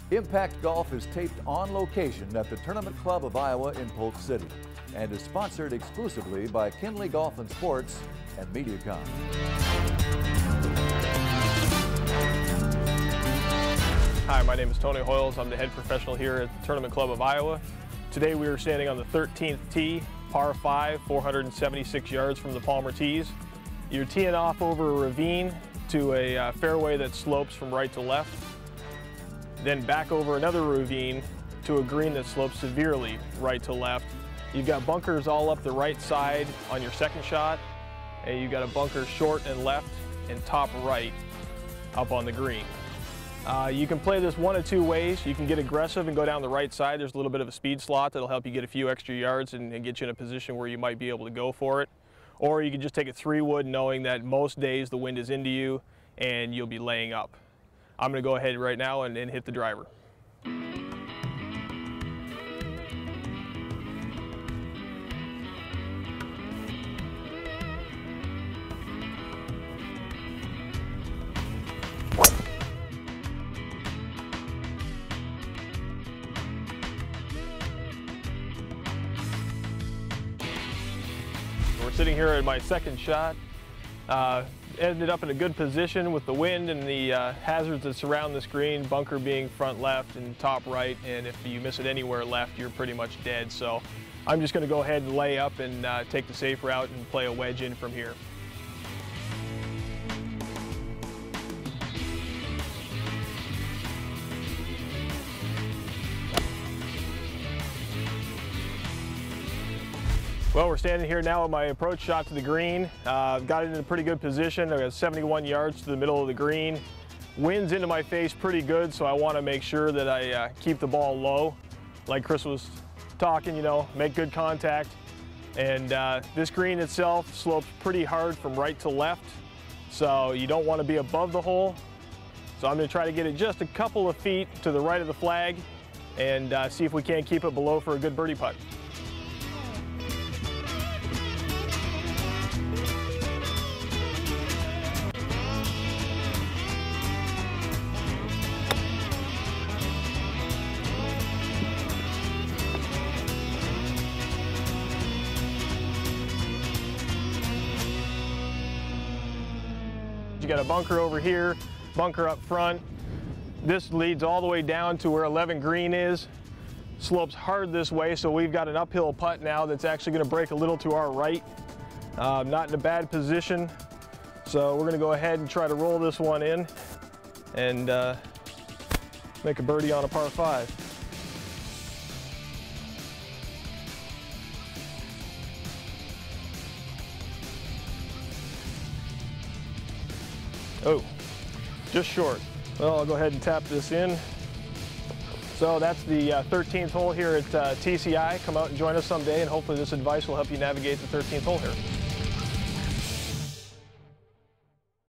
Impact Golf is taped on location at the Tournament Club of Iowa in Polk City and is sponsored exclusively by Kinley Golf and Sports and Mediacom. Hi, my name is Tony Hoyles. I'm the head professional here at the Tournament Club of Iowa. Today we are standing on the 13th tee, par 5, 476 yards from the Palmer tees. You're teeing off over a ravine to a fairway that slopes from right to left, then back over another ravine to a green that slopes severely right to left. You've got bunkers all up the right side on your second shot, and you've got a bunker short and left and top right up on the green. You can play this one of two ways. You can get aggressive and go down the right side. There's a little bit of a speed slot that'll help you get a few extra yards and get you in a position where you might be able to go for it. Or you can just take a 3-wood knowing that most days the wind is into you and you'll be laying up. I'm going to go ahead right now and hit the driver. We're sitting here at my second shot. Ended up in a good position with the wind and the hazards that surround this green, bunker being front left and top right, and if you miss it anywhere left, you're pretty much dead. So I'm just going to go ahead and lay up and take the safe route and play a wedge in from here. Well, we're standing here now with my approach shot to the green. Got it in a pretty good position. I got 71 yards to the middle of the green. Wind's into my face pretty good, so I want to make sure that I keep the ball low. Like Chris was talking, you know, make good contact. And this green itself slopes pretty hard from right to left, so you don't want to be above the hole. So I'm going to try to get it just a couple of feet to the right of the flag and see if we can't keep it below for a good birdie putt. You got a bunker over here, bunker up front. This leads all the way down to where 11 green is. Slopes hard this way, so we've got an uphill putt now that's actually going to break a little to our right. Not in a bad position, so we're going to go ahead and try to roll this one in and make a birdie on a par 5. Oh, just short. Well, I'll go ahead and tap this in. So that's the 13th hole here at TCI. Come out and join us someday, and hopefully this advice will help you navigate the 13th hole here.